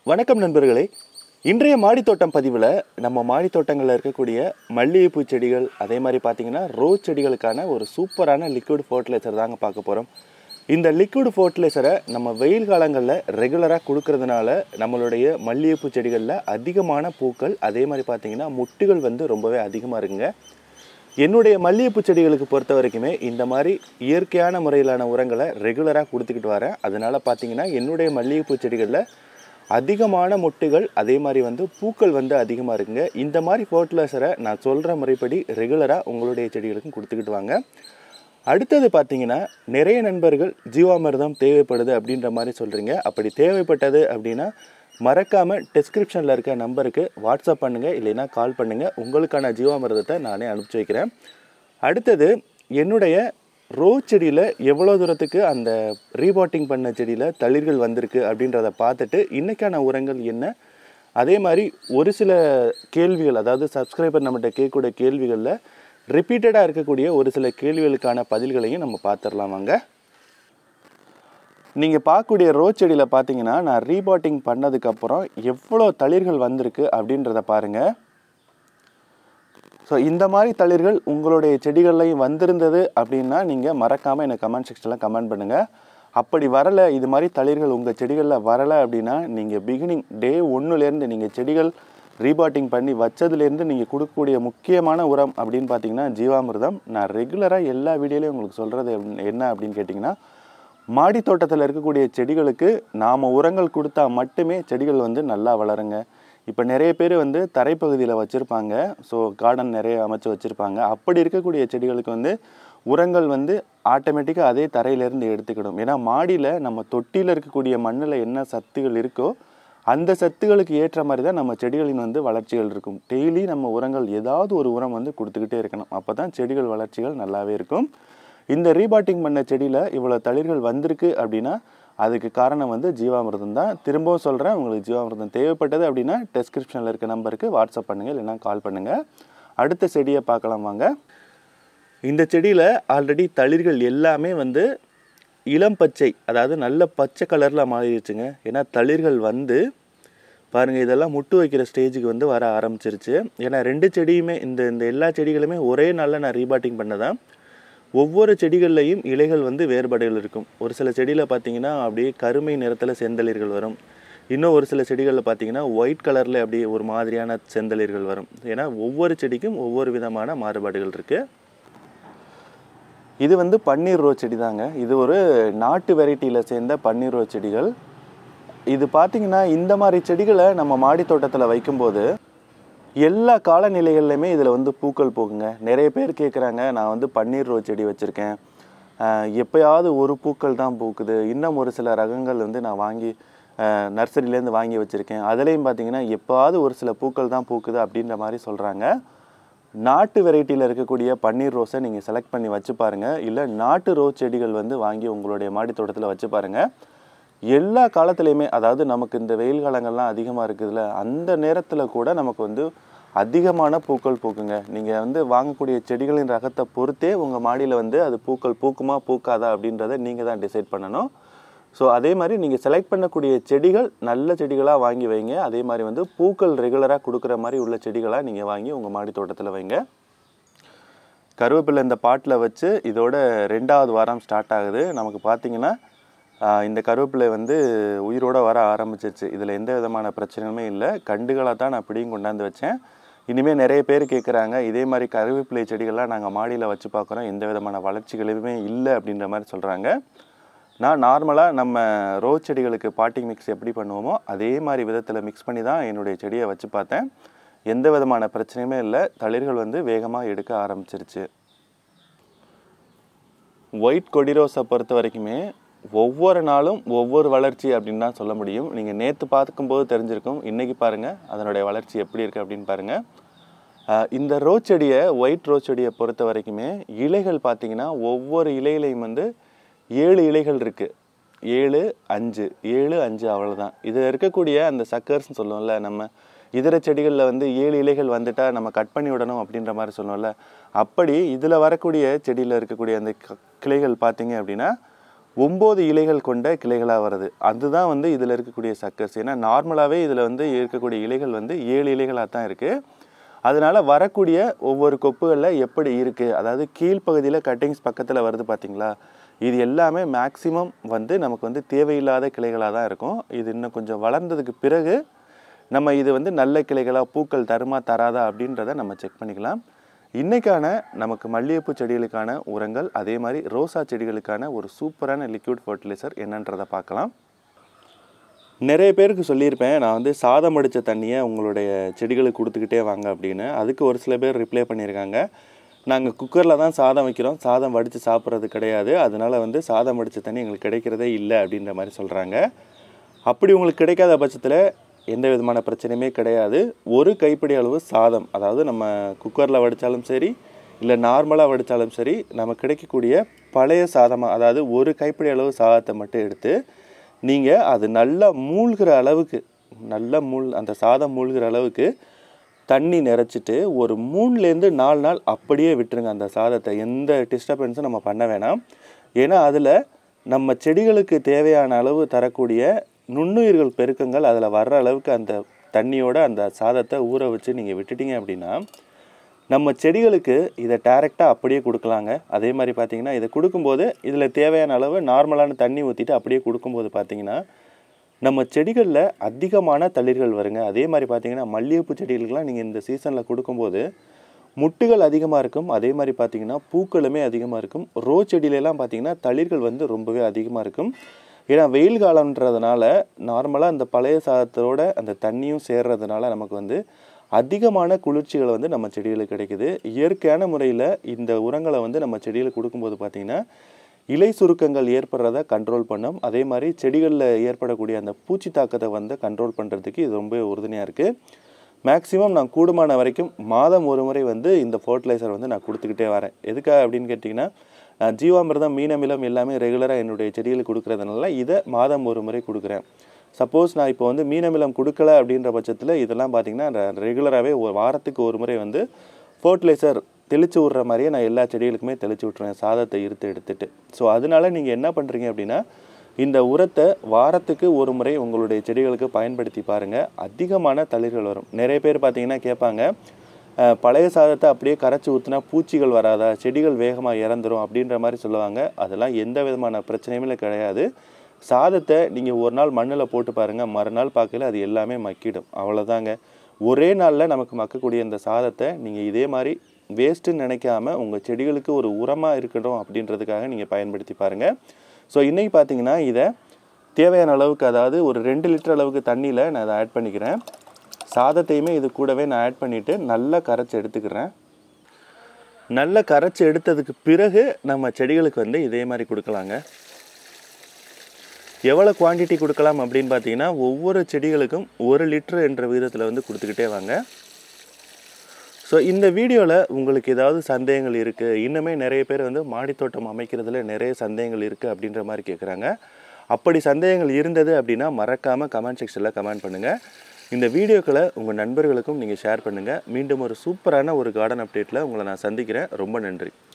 வணக்கம் நண்பர்களே. இன்றைய மாடித்தோட்டம் பதிவில் நம்ம மாடித்தோட்டங்களில் இருக்கக்கூடிய மல்லிகைப்பூ செடிகள், அதே மாதிரி பார்த்தீங்கன்னா ரோஸ் செடிகளுக்கான ஒரு சூப்பரான லிக்விட் ஃபர்டிலைசர் தாங்க பார்க்க போகிறோம். இந்த லிக்விட் ஃபர்டிலைசரை நம்ம வெயில் காலங்களில் ரெகுலராக கொடுக்கறதுனால நம்மளுடைய மல்லிகைப்பூ செடிகளில் அதிகமான பூக்கள், அதே மாதிரி பார்த்தீங்கன்னா முட்டுகள் ரொம்பவே அதிகமாக இருக்குங்க. என்னுடைய மல்லிகைப்பூ செடிகளுக்கு பொறுத்த வரைக்குமே இந்த மாதிரி இயற்கையான முறையிலான உரங்களை ரெகுலராக கொடுத்துக்கிட்டு வரேன். அதனால் பார்த்தீங்கன்னா என்னுடைய மல்லிகைப்பூ செடிகளில் அதிகமான மொட்டுகள், அதே மாதிரி பூக்கள் அதிகமாக இருக்குங்க. இந்த மாதிரி ஃபர்டிலைசரை நான் சொல்கிற முறைப்படி ரெகுலராக உங்களுடைய செடிகளுக்கும் கொடுத்துக்கிட்டு வாங்க. அடுத்தது பார்த்தீங்கன்னா நிறைய நண்பர்கள் ஜீவாமிர்தம் தேவைப்படுது அப்படின்ற மாதிரி சொல்கிறீங்க. அப்படி தேவைப்பட்டது அப்படின்னா மறக்காமல் டிஸ்கிரிப்ஷனில் இருக்க நம்பருக்கு வாட்ஸ்அப் பண்ணுங்கள், இல்லைன்னா கால் பண்ணுங்கள். உங்களுக்கான ஜீவாமிர்தத்தை நானே அனுப்பிச்சி வைக்கிறேன். அடுத்தது என்னுடைய ரோஸ் செடியில் எவ்வளோ தூரத்துக்கு அந்த ரீபாட்டிங் பண்ண செடியில் தளிர்கள் வந்திருக்கு அப்படின்றத பார்த்துட்டு இன்றைக்கான உரங்கள் என்ன, அதே மாதிரி ஒரு சில கேள்விகள், அதாவது சப்ஸ்கிரைபர் நம்மகிட்ட கேட்கக்கூடிய கேள்விகளில் ரிப்பீட்டடாக இருக்கக்கூடிய ஒரு சில கேள்விகளுக்கான பதில்களையும் நம்ம பார்த்துடலாம் வாங்க. நீங்கள் பார்க்கக்கூடிய ரோஸ் செடியில் பார்த்தீங்கன்னா நான் ரீபாட்டிங் பண்ணதுக்கப்புறம் எவ்வளோ தளிர்கள் வந்திருக்கு அப்படின்றத பாருங்கள். ஸோ இந்த மாதிரி தளிர்கள் உங்களுடைய செடிகள்லையும் வந்திருந்தது அப்படின்னா நீங்கள் மறக்காமல் எனக்கு கமெண்ட் செக்ஷனில் கமெண்ட் பண்ணுங்கள். அப்படி வரலை, இது மாதிரி தளிர்கள் உங்கள் செடிகளில் வரலை அப்படின்னா நீங்கள் பிகினிங் டே 1லேருந்து நீங்கள் செடிகள் ரீபாட்டிங் பண்ணி வச்சதுலேருந்து நீங்கள் கொடுக்கக்கூடிய முக்கியமான உரம் அப்படின்னு பார்த்தீங்கன்னா ஜீவாமிர்தம். நான் ரெகுலராக எல்லா வீடியோலையும் உங்களுக்கு சொல்கிறது என்ன அப்படின்னு கேட்டிங்கன்னா, மாடி தோட்டத்தில் இருக்கக்கூடிய செடிகளுக்கு நாம் உரங்கள் கொடுத்தா மட்டுமே செடிகள் நல்லா வளருங்க. இப்போ நிறைய பேர் தரைப்பகுதியில் வச்சுருப்பாங்க, ஸோ கார்டன் நிறைய அமைச்சு வச்சுருப்பாங்க. அப்படி இருக்கக்கூடிய செடிகளுக்கு உரங்கள் ஆட்டோமேட்டிக்காக அதே தரையிலேருந்து எடுத்துக்கிடும். ஏன்னா மாடியில் நம்ம தொட்டியில் இருக்கக்கூடிய மண்ணில் என்ன சத்துகள் இருக்கோ அந்த சத்துகளுக்கு ஏற்ற மாதிரி தான் நம்ம செடிகளின் வளர்ச்சிகள் இருக்கும். டெய்லி நம்ம உரங்கள் ஏதாவது ஒரு உரம் கொடுத்துக்கிட்டே இருக்கணும். அப்போ தான் செடிகள் வளர்ச்சிகள் நல்லாவே இருக்கும். இந்த ரீபாட்டிங் பண்ண செடியில் இவ்வளோ தளிர்கள் வந்திருக்கு அப்படின்னா அதுக்கு காரணம் ஜீவாமிர்தம் தான். திரும்பவும் சொல்கிறேன், உங்களுக்கு ஜீவாமிர்தம் தேவைப்பட்டது அப்படின்னா டிஸ்கிரிப்ஷனில் இருக்க நம்பருக்கு வாட்ஸ்அப் பண்ணுங்கள், இல்லைன்னா கால் பண்ணுங்கள். அடுத்த செடியை பார்க்கலாம் வாங்க. இந்த செடியில் ஆல்ரெடி தளிர்கள் எல்லாமே இளம் பச்சை, அதாவது நல்ல பச்சை கலரில் மாறிடுச்சுங்க. ஏன்னா தளிர்கள் பாருங்கள், இதெல்லாம் முட்டு வைக்கிற ஸ்டேஜுக்கு வர ஆரம்பிச்சிருச்சு. ஏன்னா ரெண்டு செடியுமே இந்த எல்லா செடிகளுமே ஒரே நாளில் நான் ரீபாட்டிங் பண்ணதான். ஒவ்வொரு செடிகள்லையும் இலைகள் வேறுபாடுகள் இருக்கும். ஒரு சில செடியில் பார்த்தீங்கன்னா அப்படியே கருமை நிறத்தில் செந்தளிர்கள் வரும். இன்னும் ஒரு சில செடிகளில் பார்த்தீங்கன்னா ஒயிட் கலரில் அப்படியே ஒரு மாதிரியான செந்தளிர்கள் வரும். ஏன்னா ஒவ்வொரு செடிக்கும் ஒவ்வொரு விதமான மாறுபாடுகள் இருக்குது. இது பன்னீர் ரோஸ் செடி தாங்க. இது ஒரு நாட்டு வெரைட்டியில் சேர்ந்த பன்னீர் ரோஸ் செடிகள். இது பார்த்தீங்கன்னா இந்த மாதிரி செடிகளை நம்ம மாடி தோட்டத்தில் வைக்கும்போது எல்லா காலநிலைகள்லையுமே இதில் பூக்கள் போகுங்க. நிறைய பேர் கேட்குறாங்க, நான் பன்னீர் ரோஸ் செடி வச்சுருக்கேன், எப்போயாவது ஒரு பூக்கள் தான் பூக்குது. இன்னும் ஒரு சில ரகங்கள் நான் வாங்கி நர்சரியிலேருந்து வாங்கி வச்சுருக்கேன், அதுலேயும் பார்த்தீங்கன்னா எப்போயாவது ஒரு சில பூக்கள் தான் பூக்குது அப்படின்ற மாதிரி சொல்கிறாங்க. நாட்டு வெரைட்டியில் இருக்கக்கூடிய பன்னீர் ரோஸை நீங்கள் செலக்ட் பண்ணி வச்சு பாருங்கள். இல்லை நாட்டு ரோஸ் செடிகள் வாங்கி உங்களுடைய மாடி தோட்டத்தில் வச்சு பாருங்கள். எல்லா காலத்துலேயுமே, அதாவது நமக்கு இந்த வெயில் காலங்கள்லாம் அதிகமாக இருக்குதுல்ல, அந்த நேரத்தில் கூட நமக்கு அதிகமான பூக்கள் பூக்குங்க. நீங்கள் வாங்கக்கூடிய செடிகளின் ரகத்தை பொறுத்தே உங்கள் மாடியில் அது பூக்கள் பூக்குமா பூக்காதா அப்படின்றத நீங்கள் தான் டிசைட் பண்ணணும். ஸோ அதே மாதிரி நீங்கள் செலக்ட் பண்ணக்கூடிய செடிகள் நல்ல செடிகளாக வாங்கி வைங்க. அதே மாதிரி பூக்கள் ரெகுலராக கொடுக்குற மாதிரி உள்ள செடிகளாக நீங்கள் வாங்கி உங்கள் மாடி தோட்டத்தில் வைங்க. கருவேப்பிலை இந்த பாட்டில் வச்சு இதோட 2வது வாரம் ஸ்டார்ட் ஆகுது. நமக்கு பார்த்தீங்கன்னா இந்த கருவேப்பிலை உயிரோடு வர ஆரம்பிச்சிருச்சு. இதில் எந்த விதமான பிரச்சனையுமே இல்லை. கண்டுகளாக தான் நான் பிடியும் கொண்டாந்து வச்சேன். இனிமேல் நிறைய பேர் கேட்குறாங்க, இதே மாதிரி கருவேப்பிலை செடிகள்லாம் நாங்கள் மாடியில் வச்சு பார்க்குறோம், எந்த விதமான வளர்ச்சிகளுமே இல்லை அப்படின்ற மாதிரி சொல்கிறாங்க. நான் நார்மலாக நம்ம ரோஸ் செடிகளுக்கு பாட்டிங் மிக்ஸ் எப்படி பண்ணுவோமோ அதே மாதிரி விதத்தில் மிக்ஸ் பண்ணி தான் என்னுடைய செடியை வச்சு பார்த்தேன். எந்த விதமான பிரச்சனையுமே இல்லை. தளிர்கள் வேகமாக எடுக்க ஆரம்பிச்சிருச்சு. ஒயிட் கொடி ரோஸை பொறுத்த வரைக்குமே ஒவ்வொரு நாளும் ஒவ்வொரு வளர்ச்சி அப்படின்னு தான் சொல்ல முடியும். நீங்கள் நேற்று பார்க்கும்போது தெரிஞ்சிருக்கும், இன்றைக்கி பாருங்கள் அதனுடைய வளர்ச்சி எப்படி இருக்குது அப்படின்னு பாருங்கள். இந்த ரோஸ் செடியை, ஒயிட் ரோஸ் செடியை பொறுத்த வரைக்குமே இலைகள் பார்த்தீங்கன்னா ஒவ்வொரு இலையிலையும் 7 இலைகள் இருக்குது. 7, 5 அவ்வளோதான். இதில் இருக்கக்கூடிய அந்த சக்கர்ஸ்ன்னு சொல்லுவோம்ல, நம்ம இதர செடிகளில் 7 இலைகள் வந்துட்டால் நம்ம கட் பண்ணி விடணும் அப்படின்ற மாதிரி சொல்லுவோம்ல, அப்படி இதில் வரக்கூடிய செடியில் இருக்கக்கூடிய அந்த கிளைகள் பார்த்தீங்க அப்படின்னா 9 இலைகள் கொண்ட கிளைகளாக வருது. அதுதான் வந்து இதில் இருக்கக்கூடிய சக்கஸ். ஏன்னா நார்மலாகவே இதில் வந்து இருக்கக்கூடிய இலைகள் வந்து 7 இலைகளாக தான் இருக்குது. அதனால் வரக்கூடிய ஒவ்வொரு கொப்புகளில் எப்படி இருக்குது, அதாவது கீழ்ப்பகுதியில் கட்டிங்ஸ் பக்கத்தில் வருது பார்த்தீங்களா, இது எல்லாமே மேக்ஸிமம் வந்து நமக்கு வந்து தேவையில்லாத கிளைகளாக தான் இருக்கும். இது இன்னும் கொஞ்சம் வளர்ந்ததுக்கு பிறகு நம்ம இது வந்து நல்ல கிளைகளாக பூக்கள் தருமா தராதா அப்படின்றத நம்ம செக் பண்ணிக்கலாம். இன்றைக்கான நமக்கு மல்லிகைப்பூ செடிகளுக்கான உரங்கள், அதே மாதிரி ரோசா செடிகளுக்கான ஒரு சூப்பரான லிக்விட் ஃபர்டிலைசர் என்னன்றதை பார்க்கலாம். நிறைய பேருக்கு சொல்லியிருப்பேன், நான் வந்து சாதம் அடித்த தண்ணியை உங்களுடைய செடிகளுக்கு கொடுத்துக்கிட்டே வாங்க அப்படின்னு. அதுக்கு ஒரு சில பேர் ரிப்ளை பண்ணியிருக்காங்க, நாங்கள் குக்கரில் தான் சாதம் வைக்கிறோம், சாதம் வடித்து சாப்பிட்றது கிடையாது, அதனால் வந்து சாதம் அடித்த தண்ணி எங்களுக்கு கிடைக்கிறதே இல்லை அப்படின்ற மாதிரி சொல்கிறாங்க. அப்படி உங்களுக்கு கிடைக்காத பட்சத்தில் எந்த விதமான பிரச்சனையுமே கிடையாது. ஒரு கைப்பிடி அளவு சாதம், அதாவது நம்ம குக்கரில் வடித்தாலும் சரி இல்லை நார்மலாக வடித்தாலும் சரி, நம்ம கிடைக்கக்கூடிய பழைய சாதமாக, அதாவது ஒரு கைப்பிடி அளவு சாதத்தை மட்டும் எடுத்து நீங்கள் அது நல்லா மூழ்கிற அளவுக்கு, அந்த சாதம் மூழ்கிற அளவுக்கு தண்ணி நிறச்சிட்டு ஒரு 3லேருந்து 4 நாள் அப்படியே விட்டுருங்க. அந்த சாதத்தை எந்த டிஸ்டர்பன்ஸும் நம்ம பண்ண வேணாம். ஏன்னா அதில் நம்ம செடிகளுக்கு தேவையான அளவு தரக்கூடிய நுண்ணுயிர்கள் பெருக்கங்கள் அதில் வர்ற அளவுக்கு அந்த தண்ணியோட அந்த சாதத்தை ஊற வச்சு நீங்கள் விட்டுட்டீங்க அப்படின்னா, நம்ம செடிகளுக்கு இதை டைரெக்டாக அப்படியே கொடுக்கலாங்க. அதே மாதிரி பார்த்திங்கன்னா இதை கொடுக்கும்போது இதில் தேவையான அளவு நார்மலான தண்ணி ஊற்றிட்டு அப்படியே கொடுக்கும்போது பார்த்திங்கன்னா நம்ம செடிகளில் அதிகமான தளிர்கள் வருங்க. அதே மாதிரி பார்த்திங்கன்னா மல்லிகைப்பூ செடிகளுக்கெலாம் நீங்கள் இந்த சீசனில் கொடுக்கும்போது முட்டுகள் அதிகமாக இருக்கும். அதே மாதிரி பார்த்திங்கன்னா பூக்களுமே அதிகமாக இருக்கும். செடியிலலாம் பார்த்திங்கன்னா தளிர்கள் வந்து ரொம்பவே அதிகமாக இருக்கும். ஏன்னா வெயில் காலம்ன்றதுனால நார்மலாக அந்த பழைய சாதத்தோட அந்த தண்ணியும் சேர்றதுனால நமக்கு வந்து அதிகமான குளிர்ச்சிகள் வந்து நம்ம செடிகளுக்கு கிடைக்குது. இயற்கையான முறையில் இந்த உரங்களை வந்து நம்ம செடிகளுக்கு கொடுக்கும்போது பார்த்திங்கன்னா இலை சுருக்கங்கள் ஏற்படுறத கண்ட்ரோல் பண்ணும். அதே மாதிரி செடிகளில் ஏற்படக்கூடிய அந்த பூச்சி தாக்கத்தை வந்து கண்ட்ரோல் பண்ணுறதுக்கு இது ரொம்ப உறுதுணையாக இருக்குது. மேக்ஸிமம் நான் கூடுமான வரைக்கும் மாதம் ஒரு முறை வந்து இந்த ஃபர்டிலைசர் வந்து நான் கொடுத்துக்கிட்டே வரேன். எதுக்காக அப்படின்னு கேட்டிங்கன்னா, ஜீவாமிர்தம், மீனமிலம் எல்லாமே ரெகுலராக என்னுடைய செடிகளுக்கு கொடுக்குறதுனால இதை மாதம் ஒரு முறை கொடுக்குறேன். சப்போஸ் நான் இப்போ வந்து மீனமிலம் கொடுக்கல அப்படின்ற பட்சத்தில் இதெல்லாம் பார்த்திங்கன்னா ரெகுலராகவே ஒரு வாரத்துக்கு ஒரு முறை வந்து ஃபர்டிலைசர் தெளித்து விட்ற மாதிரியே நான் எல்லா செடிகளுக்குமே தெளித்து விட்ருவேன், சாதத்தை எடுத்துட்டு. ஸோ அதனால நீங்கள் என்ன பண்ணுறீங்க அப்படின்னா, இந்த உரத்தை வாரத்துக்கு ஒரு முறை உங்களுடைய செடிகளுக்கு பயன்படுத்தி பாருங்கள். அதிகமான தளிர்கள் வரும். நிறைய பேர் பார்த்தீங்கன்னா கேட்பாங்க, பழைய சாதத்தை அப்படியே கரைச்சி ஊற்றினா பூச்சிகள் வராதா, செடிகள் வேகமாக இறந்துரும் அப்படின்ற மாதிரி சொல்லுவாங்க. அதெல்லாம் எந்த விதமான பிரச்சனையுமே கிடையாது. சாதத்தை நீங்கள் ஒரு நாள் மண்ணில் போட்டு பாருங்கள், மறுநாள் பார்க்கல அது எல்லாமே மக்கிடும். அவ்வளோதாங்க. ஒரே நாளில் நமக்கு மக்கக்கூடிய இந்த சாதத்தை நீங்கள் இதே மாதிரி வேஸ்ட்டுன்னு நினைக்காம உங்கள் செடிகளுக்கு ஒரு உரமாக இருக்கட்டும் அப்படின்றதுக்காக நீங்கள் பயன்படுத்தி பாருங்கள். ஸோ இன்றைக்கி பார்த்தீங்கன்னா இதை தேவையான அளவுக்கு, அதாவது ஒரு 2 லிட்டர் அளவுக்கு தண்ணியில் நான் அதை ஆட் பண்ணிக்கிறேன். சாதத்தையுமே இது கூடவே நான் ஆட் பண்ணிவிட்டு நல்லா கரைச்சி எடுத்துக்கிறேன். நல்லா கரைச்சி எடுத்ததுக்கு பிறகு நம்ம செடிகளுக்கு வந்து இதே மாதிரி கொடுக்கலாங்க. எவ்வளோ குவான்டிட்டி கொடுக்கலாம் அப்படின்னு பார்த்தீங்கன்னா, ஒவ்வொரு செடிகளுக்கும் 1 லிட்டர் என்ற விகிதத்தில் வந்து கொடுத்துக்கிட்டே வாங்க. ஸோ இந்த வீடியோவில் உங்களுக்கு ஏதாவது சந்தேகங்கள் இருக்குது, இன்னுமே நிறைய பேர் வந்து மாடித்தோட்டம் அமைக்கிறதுல நிறைய சந்தேகங்கள் இருக்குது அப்படின்ற மாதிரி கேட்குறாங்க. அப்படி சந்தேகங்கள் இருந்தது அப்படின்னா மறக்காமல் கமெண்ட் செக்ஷனில் கமெண்ட் பண்ணுங்கள். இந்த வீடியோக்களை உங்கள் நண்பர்களுக்கும் நீங்கள் ஷேர் பண்ணுங்கள். மீண்டும் ஒரு சூப்பரான ஒரு கார்டன் அப்டேட்டில் உங்களை நான் சந்திக்கிறேன். ரொம்ப நன்றி.